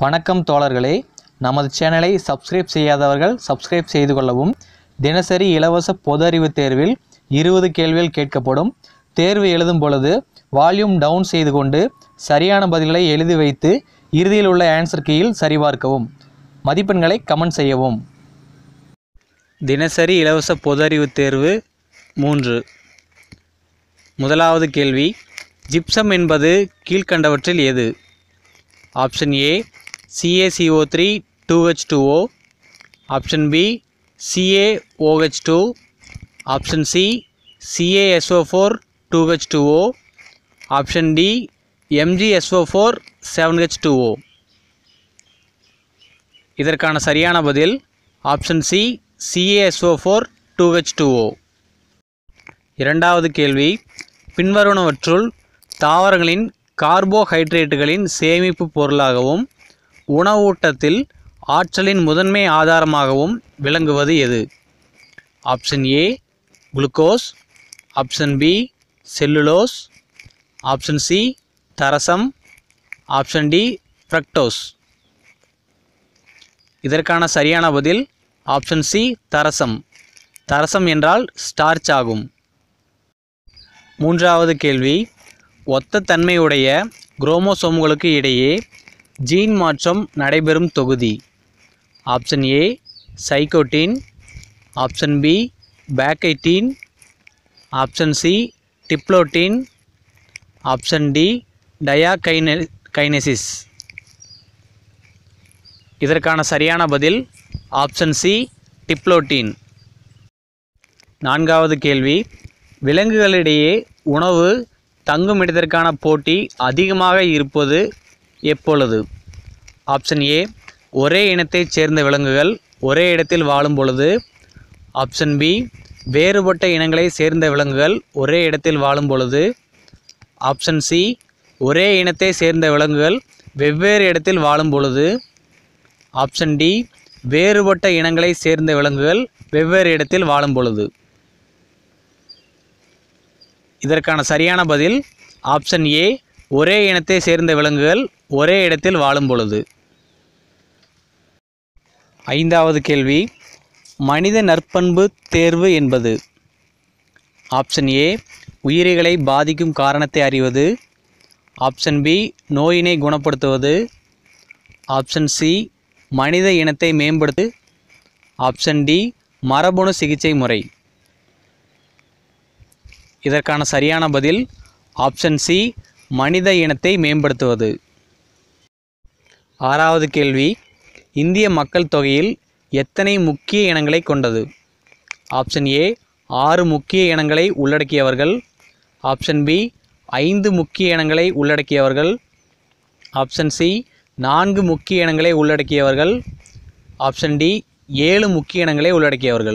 வணக்கம் தோழர்களே, நமது சேனலை சப்ஸ்கிரைப் செய்யாதவர்கள் சப்ஸ்கிரைப் செய்து கொள்ளவும். தினசரி இலவச பொது அறிவு தேர்வில் 20 கேள்விகள் கேட்கப்படும். தேர்வு எழுதும் பொழுது வால்யூம் டவுன் செய்து கொண்டு சரியான பதில்களை எழுதி வைத்து இறுதியில் உள்ள ஆன்சர் கீயில் சரிபார்க்கவும். மதிப்பெண்களை கமெண்ட் செய்யவும். தினசரி இலவச பொது அறிவு தேர்வு 3. முதலாவது கேள்வி, ஜிப்சம் என்பது கீழ்க்கண்டவற்றில் எது? Option A CaCO3 2H2O, option B CaOH2, option C CaSO4 2H2O, option D MgSO4 7H2O. இதற்கான சரியான பதில் ஆப்ஷன் சி CaSO4 2H2O. இரண்டாவது கேள்வி, பின்வருவனவற்றுள் தாவரங்களின் கார்போஹைட்ரேட்டுகளின் சேமிப்பு பொருளாகவும் உணவூட்டத்தில் ஆற்றலின் முதன்மை ஆதாரமாகவும் விளங்குவது எது? Option A glucose, option B cellulose, option C தரசம், ஆப்ஷன் டி ஃப்ரக்டோஸ். இதற்கான சரியான பதில் ஆப்ஷன் சி தரசம். தரசம் என்றால் ஸ்டார்ச் ஆகும். மூன்றாவது கேள்வி, ஒத்த தன்மையுடைய குரோமோசோம்களுக்கு இடையே ஜீன் மாற்றம் நடைபெறும் தொகுதி? Option A zygotene, option B pachytene, option C diplotene, option D diakinesis. இதற்கான சரியான பதில் ஆப்ஷன் சி டிப்ளோட்டின். நான்காவது கேள்வி, விலங்குகளிடையே உணவு தங்குமிடத்திற்கான போட்டி அதிகமாக இருப்பது எப்பொழுது? ஆப்ஷன் ஏ ஒரே இனத்தைச் சேர்ந்த விலங்குகள் ஒரே இடத்தில் வாழும் பொழுது, ஆப்ஷன் பி வேறுபட்ட இனங்களை சேர்ந்த விலங்குகள் ஒரே இடத்தில் வாழும் பொழுது, ஆப்ஷன் சி ஒரே இனத்தை சேர்ந்த விலங்குகள் வெவ்வேறு இடத்தில் வாழும் பொழுது, ஆப்ஷன் டி வேறுபட்ட இனங்களை சேர்ந்த விலங்குகள் வெவ்வேறு இடத்தில் வாழும் பொழுது. இதற்கான சரியான பதில் ஆப்ஷன் ஏ ஒரே இனத்தை சேர்ந்த விலங்குகள் ஒரே இடத்தில் வாழும் பொழுது. ஐந்தாவது கேள்வி, மனித நற்பண்பு தேர்வு என்பது? ஆப்ஷன் ஏ உயிரிகளை பாதிக்கும் காரணத்தை அறிவது, ஆப்ஷன் பி நோயினை குணப்படுத்துவது, ஆப்ஷன் சி மனித இனத்தை மேம்படுத்து, ஆப்ஷன் டி மரபணு சிகிச்சை முறை. இதற்கான சரியான பதில் ஆப்ஷன் சி மனித இனத்தை மேம்படுத்துவது. ஆறாவது கேள்வி, இந்திய மக்கள் தொகையில் எத்தனை முக்கிய இனங்களை கொண்டது? ஆப்ஷன் ஏ 6 முக்கிய இனங்களை உள்ளடக்கியவர்கள், ஆப்ஷன் பி 5 முக்கிய இனங்களை உள்ளடக்கியவர்கள், ஆப்ஷன் சி 4 முக்கிய இனங்களை உள்ளடக்கியவர்கள், ஆப்ஷன் டி 7 முக்கிய இனங்களை உள்ளடக்கியவர்கள்.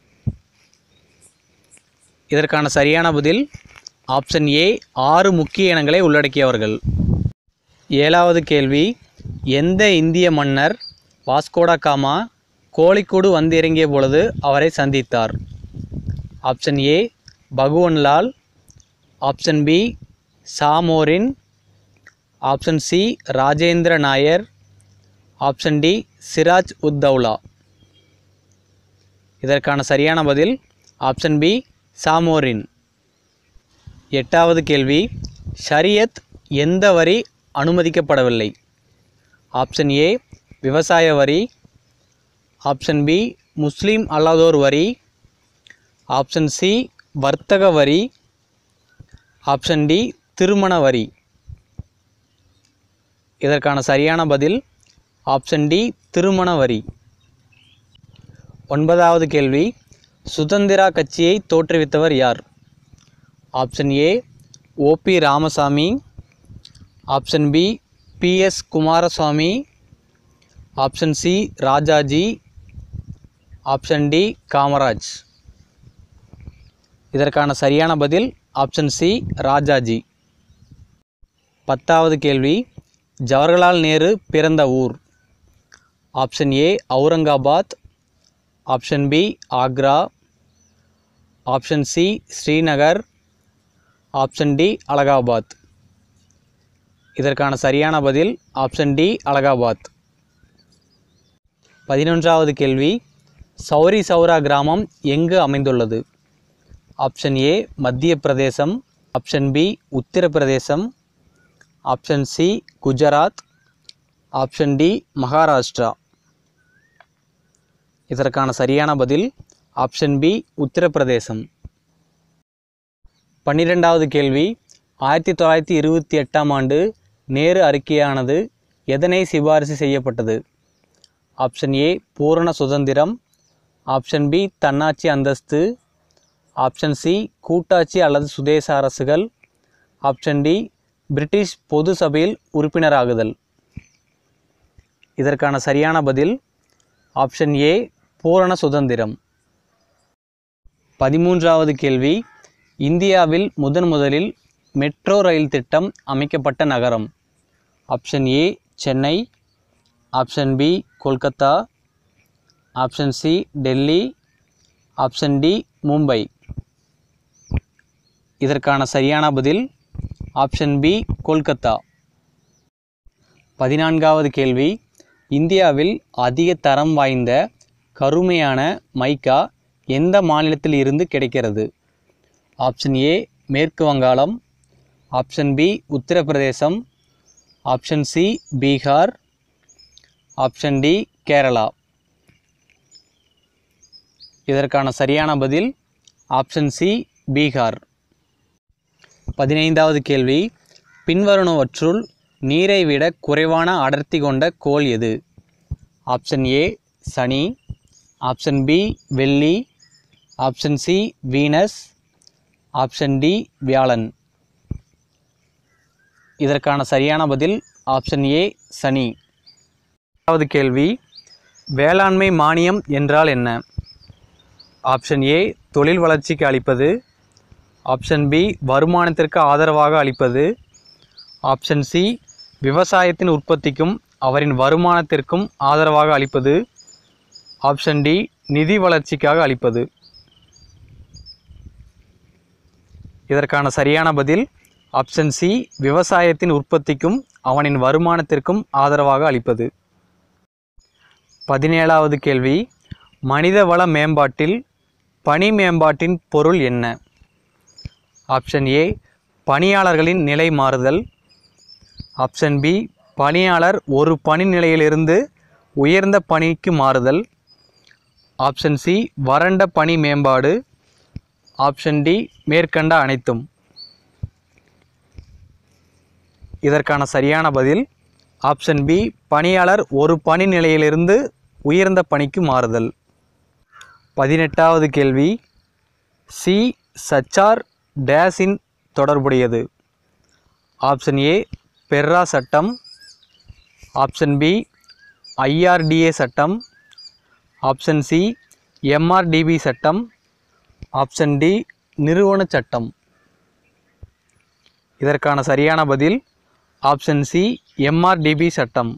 இதற்கான சரியான பதில் ஆப்ஷன் ஏ 6 முக்கிய இனங்களை உள்ளடக்கியவர்கள். ஏழாவது கேள்வி, எந்த இந்திய மன்னர் வாஸ்கோட காமா கோழிக்கூடு வந்திறங்கிய பொழுது அவரை சந்தித்தார்? Option A Bhagwanlal, option B Zamorin, option C Rajendra Nair, option D Siraj ud Daula. இதற்கான சரியான பதில் ஆப்ஷன் பி சாமோரின். எட்டாவது கேள்வி, ஷரியத் எந்த வரி அனுமதிக்கப்படவில்லை? ஆப்ஷன் ஏ விவசாய வரி, ஆப்ஷன் பி முஸ்லீம் அல்லாதோர் வரி, ஆப்ஷன் சி வர்த்தக வரி, ஆப்ஷன் டி திருமண வரி. இதற்கான சரியான பதில் ஆப்ஷன் டி திருமண வரி. ஒன்பதாவது கேள்வி, சுதந்திரா கட்சியை தோற்றுவித்தவர் யார்? Option A O P Ramasamy, option B PS Kumaraswamy, option C Rajaji, option D Kamaraj. இதற்கான சரியான பதில் ஆப்ஷன் சி ராஜாஜி. பத்தாவது கேள்வி, ஜவஹர்லால் நேரு பிறந்த ஊர்? Option A Aurangabad, option B Agra, option C Srinagar, option D Allahabad. இதற்கான சரியான பதில் ஆப்ஷன் டி அலகாபாத். 11வது கேள்வி, சௌரி சௌரா கிராமம் எங்கு அமைந்துள்ளது? Option A Madhya Pradesh, option B Uttar Pradesh, option C Gujarat, option D Maharashtra. இதற்கான சரியான பதில் ஆப்ஷன் பி உத்தரப்பிரதேசம். 12வது கேள்வி, 1928ஆம் ஆண்டு நேரு அறிக்கையானது எதனை சிபாரிசு செய்யப்பட்டது? ஆப்ஷன் ஏ பூரண சுதந்திரம், ஆப்ஷன் பி தன்னாட்சி அந்தஸ்து, ஆப்ஷன் சி கூட்டாட்சி அல்லது சுதேச அரசுகள், ஆப்ஷன் டி பிரிட்டிஷ் பொது சபையில் உறுப்பினராகுதல். இதற்கான சரியான பதில் ஆப்ஷன் ஏ பூரண சுதந்திரம். 13வது கேள்வி, இந்தியாவில் முதலில் மெட்ரோ ரயில் திட்டம் அமைக்கப்பட்ட நகரம்? Option A Chennai, option B Kolkata, option C Delhi, option D Mumbai. இதற்கான சரியான பதில் ஆப்ஷன் பி கொல்கத்தா. 14வது கேள்வி, இந்தியாவில் அதிக தரம் வாய்ந்த கருமையான மைக்கா எந்த மாநிலத்தில் இருந்து கிடைக்கிறது? ஆப்ஷன் ஏ மேற்கு வங்காளம், option B Uttar Pradesh, option C Bihar, option D Kerala. இதற்கான சரியான பதில் ஆப்ஷன் சி பீகார். 15வது கேள்வி, பின்வருவனவற்றுள் நீரை விட குறைவான அடர்த்தி கொண்ட கோள் எது? ஆப்ஷன் ஏ சனி, ஆப்ஷன் பி வெள்ளி, option C Venus, option D வியாழன். இதற்கான சரியான பதில் ஆப்ஷன் ஏ சனி. 6வது கேள்வி, வேளாண்மை மானியம் என்றால் என்ன? ஆப்ஷன் ஏ தொழில் வளர்ச்சிக்கு அளிப்பது, ஆப்ஷன் பி வருமானத்திற்கு ஆதரவாக அளிப்பது, ஆப்ஷன் சி விவசாயத்தின் உற்பத்திக்கும் அவரின் வருமானத்திற்கும் ஆதரவாக அளிப்பது, ஆப்ஷன் டி நிதி வளர்ச்சிக்காக அளிப்பது. இதற்கான சரியான பதில் ஆப்ஷன் சி விவசாயத்தின் உற்பத்திக்கும் அவனின் வருமானத்திற்கும் ஆதரவாக அளிப்பது. 17வது கேள்வி, மனிதவள மேம்பாட்டில் பணி மேம்பாட்டின் பொருள் என்ன? ஆப்ஷன் ஏ பணியாளர்களின் நிலை மாறுதல், ஆப்ஷன் பி பணியாளர் ஒரு பணி நிலையிலிருந்து உயர்ந்த பணிக்கு மாறுதல், ஆப்ஷன் சி வறண்ட பணி மேம்பாடு, ஆப்ஷன் டி மேற்கண்ட அனைத்தும். இதற்கான சரியான பதில் ஆப்ஷன் பி பணியாளர் ஒரு பணி நிலையிலிருந்து உயர்ந்த பணிக்கு மாறுதல். 18வது கேள்வி, சி சச்சார் டேஸின் தொடர்புடையது? ஆப்ஷன் ஏ பெர்ரா சட்டம், ஆப்ஷன் பி ஐஆர்டிஏ சட்டம், ஆப்ஷன் சி எம்ஆர்டிபி சட்டம், ஆப்ஷன் டி நிறுவன சட்டம். இதற்கான சரியான பதில் ஆப்ஷன் சி எம்ஆர்டிபி சட்டம்.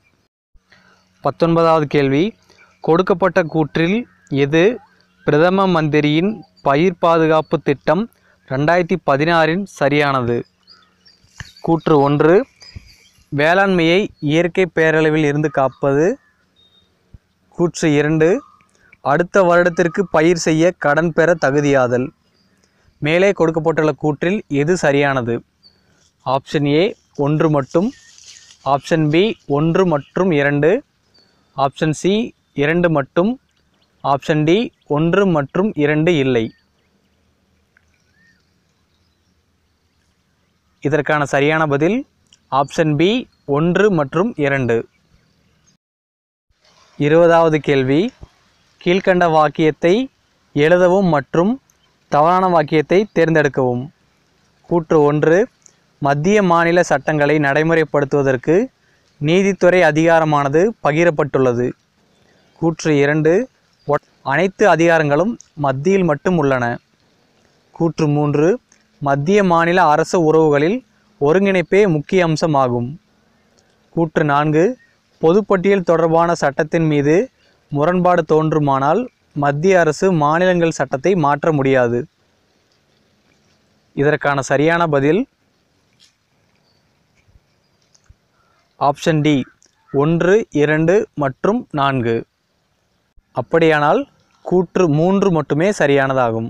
19வது கேள்வி, கொடுக்கப்பட்ட கூற்றில் எது பிரதம மந்திரியின் பயிர் பாதுகாப்பு திட்டம் 2016 சரியானது? கூற்று 1 வேளாண்மையை இயற்கை பேரழிவில் இருந்து காப்பது, கூற்று 2 அடுத்த வருடத்திற்கு பயிர் செய்ய கடன் பெற தகுதியாதல். மேலே கொடுக்கப்பட்டுள்ள கூற்றில் எது சரியானது? ஆப்ஷன் ஏ 1 மட்டும், ஆப்ஷன் பி 1 மற்றும் 2, ஆப்ஷன் சி 2 மட்டும், ஆப்ஷன் டி 1 மற்றும் 2 இல்லை. இதற்கான சரியான பதில் ஆப்ஷன் பி 1 மற்றும் 2. 20வது கேள்வி, கீழ்கண்ட வாக்கியத்தை எழுதவும் மற்றும் தவறான வாக்கியத்தை தேர்ந்தெடுக்கவும். கூற்று 1 மத்திய மாநில சட்டங்களை நடைமுறைப்படுத்துவதற்கு நீதித்துறை அதிகாரமானது பகிரப்பட்டுள்ளது. கூற்று 2 அனைத்து அதிகாரங்களும் மத்தியில் மட்டும் உள்ளன. கூற்று 3 மத்திய மாநில அரசு உறவுகளில் ஒருங்கிணைப்பே முக்கிய அம்சமாகும். கூற்று 4 பொதுப்பட்டியல் தொடர்பான சட்டத்தின் மீது முரண்பாடு தோன்றுமானால் மத்திய அரசு மாநிலங்கள் சட்டத்தை மாற்ற முடியாது. இதற்கான சரியான பதில் ஆப்ஷன் டி 1, 2 மற்றும் 4. அப்படியானால் கூற்று 3 மட்டுமே சரியானதாகும்.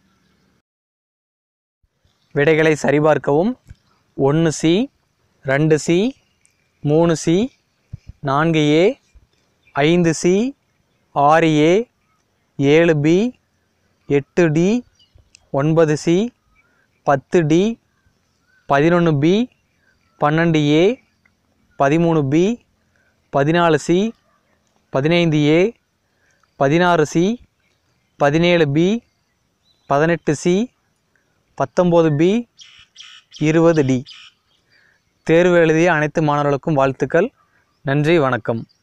விடைகளை சரிபார்க்கவும். 1C, 2C, 3C, 4A, 5C, 6A, 7B, 8D, 9C, 10D, 11B, 12A, 13B, 14C, 15A, 16C, 17B, 18C, 19B, 20D. தேர்வு எழுதிய அனைத்து மாணவர்களுக்கும் வாழ்த்துக்கள். நன்றி, வணக்கம்.